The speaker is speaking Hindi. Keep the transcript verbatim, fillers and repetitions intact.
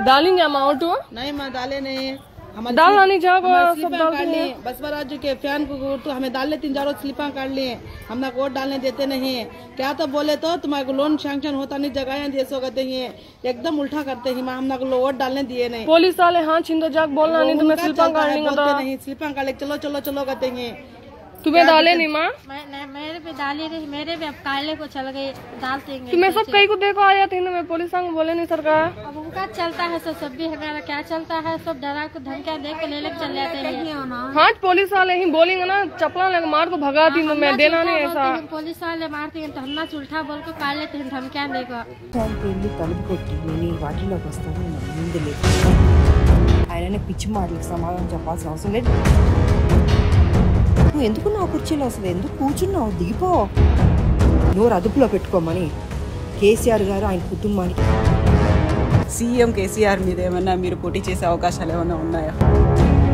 डालेंगे अमाउंट? नहीं माँ डाले नहीं, डालना नहीं जाओ सब डाल लिए बस बराज के फैन को तो हमें डाल लेती जारो स्लिपा काट लिए, हम ना वोट डालने देते नहीं है। क्या तो बोले तो तुम्हारे लोन सैंक्शन होता नहीं, जगह दिए सो कहते हैं, एकदम उल्टा करते हैं। हम ना वोट डालने दिए नहीं। पुलिस वाले हाँ छिंदो जाग बोलना नहीं तुम्हें स्लिपा काट नहीं, स्लिपा काट चलो चलो चलो कहते हैं। तुम्हें डाले नहीं माँ? मेरे पे डाले नहीं, मेरे पे अब काले को चल गए डाल देंगे। तुम्हें सब कहीं को देखो आया थी मैं पुलिस संग बोले नहीं सरकार। अब उनका चलता है सब सब भी हमारा क्या चलता है, सब डरा को धमकिया दे के ले ले चल जाते हैं। हाँ पुलिस वाले ही बोलेंगे ना चपला लग मार को भगा दी, मैं देना नहीं ऐसा। पुलिस वाले मारते हैं तो हम ना उल्टा बोल के काट लेते हैं धमकिया देगा। వాటిలోకి వస్తాను ముందు లేదు ఆయననే పిచ్చి మాటలకు సమాధానం చెప్పాల్సిన అవసరం లేదు. నువ్వు ఎందుకు నా కుర్చీలో అసలు ఎందుకు కూర్చున్నావు? దిగిపో. నోరు అదుపులో పెట్టుకోమని కేసీఆర్ గారు ఆయన కుటుంబానికి. సీఎం కేసీఆర్ మీద ఏమన్నా మీరు పోటీ చేసే అవకాశాలు ఏమన్నా ఉన్నాయా?